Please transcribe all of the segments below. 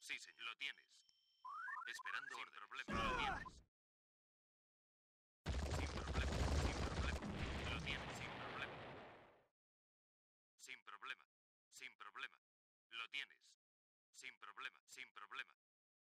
Sí, señor. Lo tienes. Esperando orden. Problema. Lo tienes. Sin problema. Sin problema. Lo tienes. Sin problema. Sin problema. Sin problema. Lo tienes. Sin problema. Sin problema.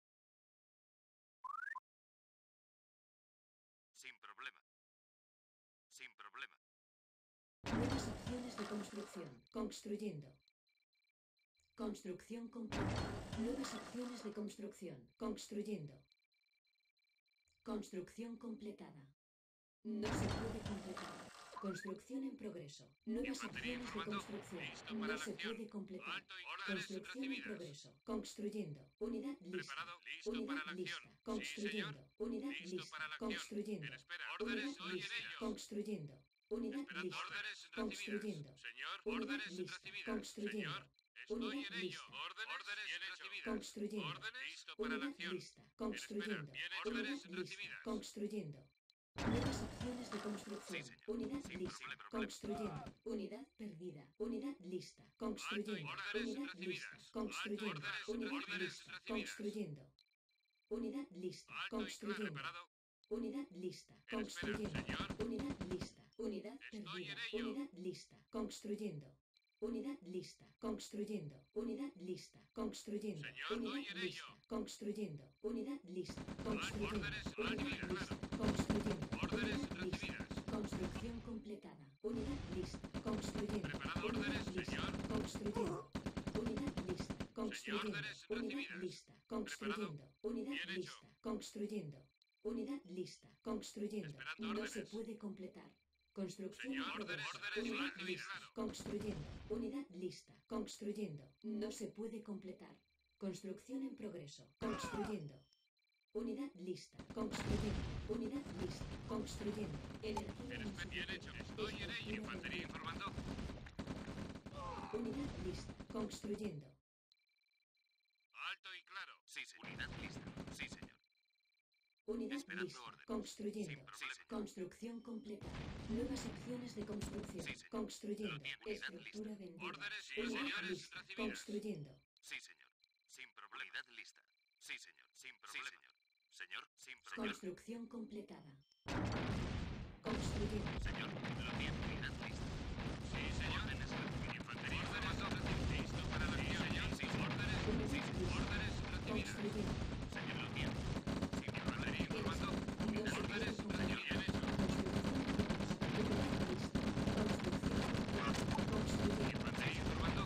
Sin problema. Sin problema. Nuevas opciones de construcción. Construyendo. Construcción completa. Nuevas opciones de construcción. Construyendo. Construcción completada. No se puede completar. Construcción en progreso. Nuevas opciones de construcción. No se puede completar. Construcción en progreso. Construyendo. Unidad lista. Preparado. Listo Unidad para la acción. lista. Construyendo. Sí, señor. Unidad Listo lista. para la acción. Construyendo. Espera. Unidad Órdenes. Estoy en lista. ello. Construyendo. Unidad Esperando lista. órdenes recibidas. Construyendo. Señor, Unidad órdenes lista. recibidas. Construyendo. Señor, estoy Unidad en ello. lista. Órdenes recibidas. Construyendo. Órdenes. Listo para la Unidad acción. lista. Construyendo. Bien Unidad hecho. Órdenes lista. recibidas. Construyendo. Nuevas opciones de construcción. Sí, señor. Unidad Sin lista. problema. Construyendo. Unidad perdida. Unidad lista. Construyendo. Órdenes Unidad recibidas. lista. Construyendo. Órdenes. Unidad Órdenes lista. recibidas. Construyendo. Unidad lista. Alto y claro. Construyendo. Preparado. Unidad lista. En espera, Construyendo. señor. Unidad lista. Unidad Estoy perdida. en ello. Unidad lista. Construyendo. Unidad lista. Construyendo. Unidad lista. Construyendo. Señor, Unidad estoy en lista. ello. Construyendo. Unidad lista. Construyendo. Órdenes Unidad recibidas. lista. Construyendo. Órdenes Unidad lista. recibidas. Construcción completada. Unidad lista. Construyendo. Preparado Unidad órdenes, lista. señor. Construyendo. Unidad lista. Construyendo. órdenes Unidad recibidas. lista. Construyendo. Unidad Bien hecho. lista. Construyendo. Unidad lista. Construyendo. Esperando No órdenes. se puede completar. Construcción Señor, en progreso. órdenes Unidad recibidas. lista. Construyendo. Unidad lista. Construyendo. No se puede completar. Construcción en progreso. Construyendo. Unidad lista. Construyendo. Unidad lista. Construyendo. Energía Bien hecho. Estoy en ello. Infantería informando. Unidad lista. Construyendo. Alto y claro. Sí, señor. Unidad lista. Sí, señor. Unidad Esperando lista. órdenes. Construyendo. Sin problema. Construcción completa. Nuevas opciones de construcción. Sí, señor. Construyendo. Lo tiene. Unidad Estructura lista. vendida. Órdenes, sí, Unidad señores, lista. recibidas. Construyendo. Sí, señor. Sin problema. Unidad lista. Sí, señor. Sin problema. Sí, señor. Señor, sin problema. Construcción completada. Construyendo. Señor, lo tiene. Unidad lista. Sí, señor. Órdenes recibidas. Infantería informando. Listo para la acción. Señor, sí. Órdenes. Sí, señor. Órdenes recibidas. Construyendo. Señor, lo tiene. Sí, infantería informando. No se puede Órdenes. completar. Señor, bien hecho. Construcción. Infantería informando.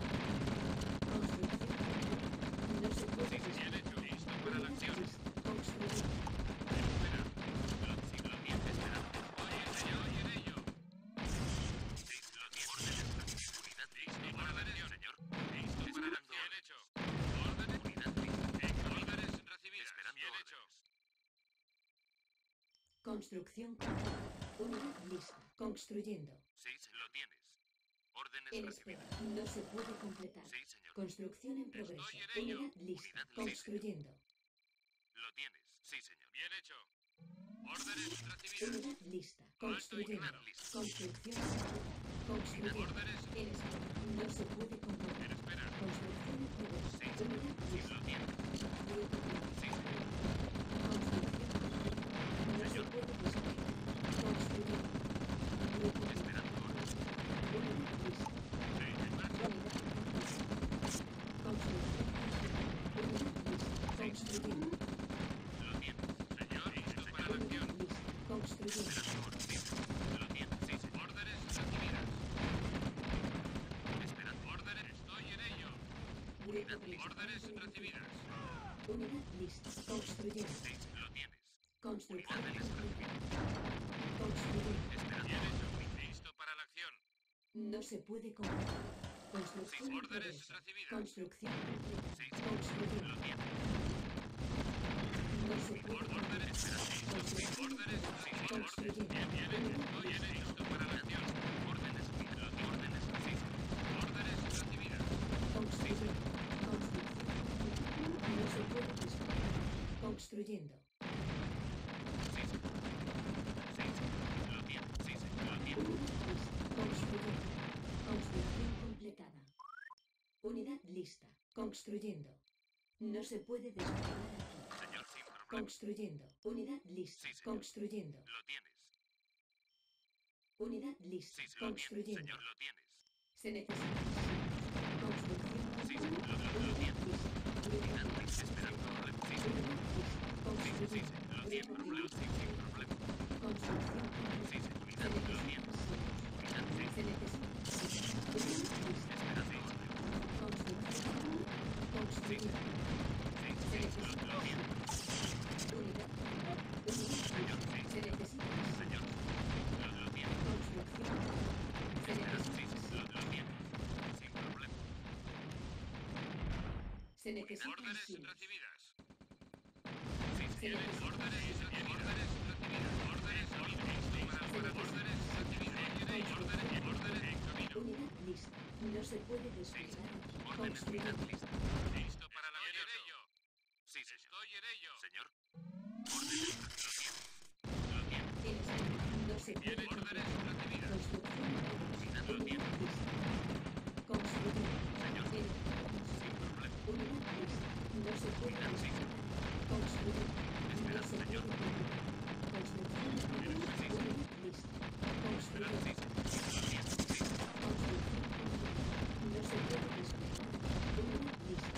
No se puede Sí, bien hecho. Listo para la acción. construir. Espera. Sí, lo tiene. Espera. Oye, señor, en ello. Sí, lo tiene. Órdenes. Unidad listo para la acción, señor. Listo para la acción. Bien hecho. Órdenes. Unidad lista. Órdenes recibidas. Esperando bien hecho. Construcción completa. Unidad lista. Construyendo. Sí, lo tienes. Órdenes En espera. recibidas. No se puede completar. Sí, señor. Construcción en progreso. Estoy en ello. Unidad lista. Unidad lista. Construyendo. Lo tienes. Sí, señor. Bien hecho. Órdenes recibidas. Unidad lista. Construyendo. claro. Listo. Construcción completa. Construyendo. Órdenes. En espera. No se puede completar. En espera. Construcción en progreso. Sí, señor. Unidad Sí, lista. lo tienes. Luego tiene. Sí, señor. Construcción completa. No se Señor. puede construir. Construyendo. Luego tiene. Esperando órdenes. Unidad lista. Sí, en marcha. Construyendo. Lo tienes. Señor, listo para la acción. Construyendo. Esperando órdenes. Lo tienes. Sí, señor. Órdenes recibidas. Esperando órdenes. Estoy en ello. Unidad lista. Órdenes recibidas. Unidad lista. Construyendo. Sí, lo tienes. Construcción Unidad lista. completa. Construyendo. Esperando. Bien hecho. Listo para la acción. No se puede completar. Construcción Sí, en órdenes progreso. recibidas. Construcción completa. Sí, Construyendo. lo tienes. No se puede Órdenes. completar. Sí, Construcción en órdenes. progreso. Sí, órdenes. Construyendo. Bien, bien hecho. Unidad Estoy en lista. ello. Listo para la acción. Órdenes. Órdenes. Sí, órdenes recibidas. Construyendo. Construcción. No se puede construir. Construyendo. Sí, señor. Sí, señor. Lo tiene. Sí, señor. Lo tiene. Unidad lista. Construyendo. Construcción completada. Unidad lista. Construyendo. No se puede desplegar aquí. Señor, sin problema. Construyendo. Unidad lista. Sí, señor. Construyendo. Lo tienes. Unidad lista. Sí, lo tienes. Construyendo. Señor, lo tienes. Se necesita. Construcción. Sí, señor, lo Unidad tienes. lista. Unidad lista. Esperando orden. Sí, señor. Unidad lista. Sí, sí, sí, Construyendo. lo tiene. Problema. Sí, sin problema. Construcción. Sí, señor. Se Unidad, lo necesita. tienes. Unidad, sí. Se necesita. Unidad lista. Esperando orden. Construcción. Construyendo. Sí, Se sí, necesita. lo tienes. Unidad. Unidad Señor, lista. sí. Se necesita. Señor, lo tienes. Construcción. Se Esperando, sí, necesita. lo tienes. Sin problema. Se necesitan Órdenes silos. recibidas. Sí, Se señor. necesita. Órdenes recibidas. Órdenes recibidas. Órdenes recibidas. Órdenes recibidas. Órdenes en camino. Unidad lista. No se puede Sí, desplegar señor. aquí. Órdenes, unidad Construyendo. lista. Listo para la misión. Sí, señor. Estoy en ello. Señor. Órdenes. Lo tiene. Tienes que. No se puede Tiene órdenes completar. recibidas. Construcción. Unidad lo Unidad tiene. lista. Construyendo. Señor. Tienes que. Sin problema. Unidad lista. No se puede Unidad, sí. desplegar. Construyendo. No se señor. puede completar. Construcción. Sí, sí. Unidad lista. Esperando, Construyendo. sí, señor. Lo tiene. Sí. Construcción. No se puede desplegar. Unidad lista.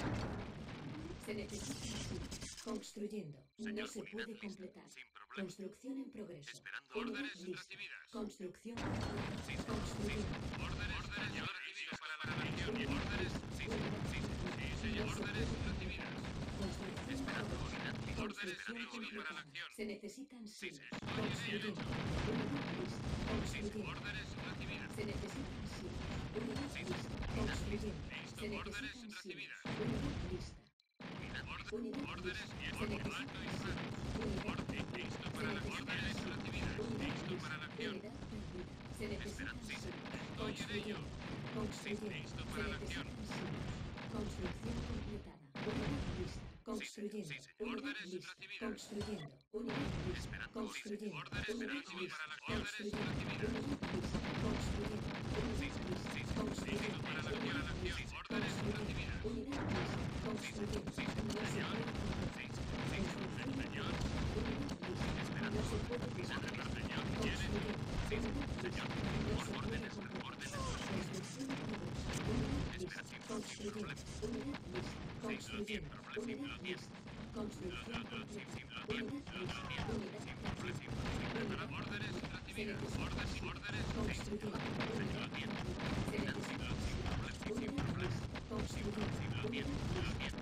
Se necesita así. Construyendo. No Señor, se unidad puede lista. completar. Sin problema. Construcción en progreso. Esperando Unidad órdenes lista. recibidas. Construcción. Sí, sí. Construyendo. Órdenes recibidas para la misión. Órdenes. Sí, sí. Sí, sí, señor. Órdenes recibidas. Construcción. Esperando unidad lista. Órdenes Construcción recibidas para la completada. acción. Se necesitan Sí, silos. señor. Construyendo. Unidad lista. Sí, sí. Construyendo. Órdenes recibidas. Se necesitan silos. Unidad Sí, sí. lista. Unidad Construyendo. Listo. Se Órdenes necesitan silos. recibidas. Unidad lista. Unidad. Unidad Órdenes lista. y Se alto necesitan y silos. claro. Unidad Listo para la órdenes recibidas. Unidad Listo lista. para la acción. Unidad perdida. Se necesitan Esperando, sí, silos. estoy en ello. Construyendo. listo Se para la necesitan acción. silos. Construcción completada. Unidad lista. Construyendo. sí, señor. Unidad Órdenes lista. recibidas. Construyendo. Unidad lista. Esperando, Construyendo. órdenes Unidad listo lista. para la acción. Construyendo. Órdenes Unidad lista. Construyendo. Unidad lista. Construyendo. Listo para la acción. Unidad lista. Órdenes recibidas. Unidad lista. Construyendo. No se señor. puede completar. Sí, Construcción. señor. Unidad lista. No se puede desplegar. Señor, Construyendo. Sí, Unidad lista. señor. No se puede Órdenes, completar. órdenes. Construcción en progreso. Unidad lista. Sin Construyendo. problema. Unidad lista. Construyendo. problema. Unidad lista. Construcción completa. Unidad lista. Unidad Sin completa. problema. Unidad Órdenes completa. Se recibidas. necesita. Órdenes. Construyendo. Unidad completa. Se necesita. Unidad lista. Construyendo. Unidad lista.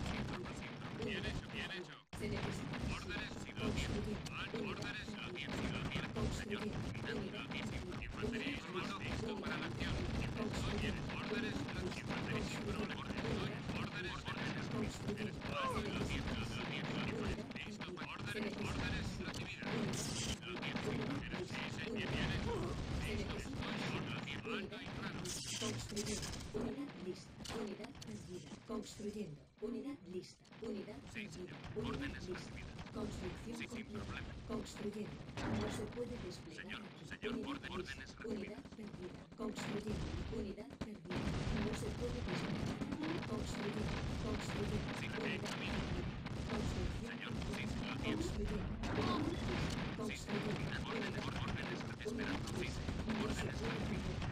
Bien hecho, bien hecho. Se necesita. Órdenes, Construyendo. órdenes, Construyendo. Construyendo. Unidad completa. Infantería informado. Listo para la acción. Construyendo. Órdenes, infantería informado. Órdenes, Construyendo. Listo, órdenes recibidas. Construyendo. Unidad lista. Unidad perdida. Construyendo. Unidad lista. Unidad perdida. Unidad lista. Construcción completa. Construyendo. No se puede desplegar aquí. Unidad lista. Unidad perdida. Construyendo. Unidad perdida. No se puede desplegar. Construyendo. Construyendo. Unidad perdida. Construcción completa. Construyendo. Unidad lista. Construyendo. Unidad perdida. Unidad lista. No se puede completar.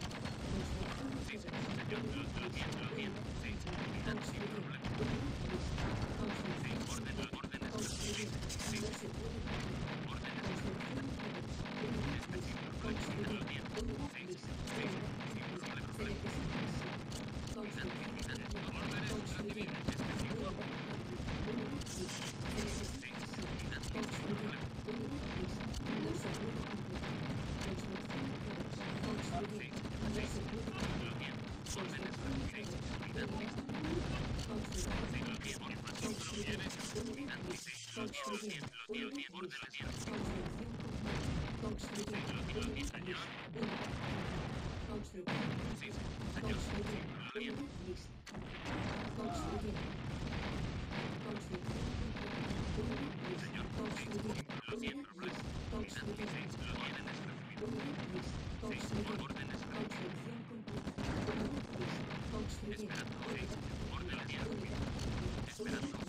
Esperando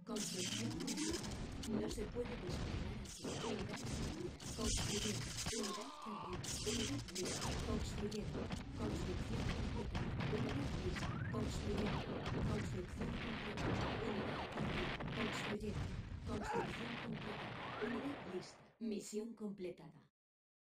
Construcción completa. No se puede desplegar aquí. Unidad segura. Construyendo. Unidad perdida. Unidad lista. Construyendo. Construcción completa. Unidad lista. Construyendo. Construcción completa. Unidad perdida. Construyendo. Construcción completa. Unidad lista. Misión completada.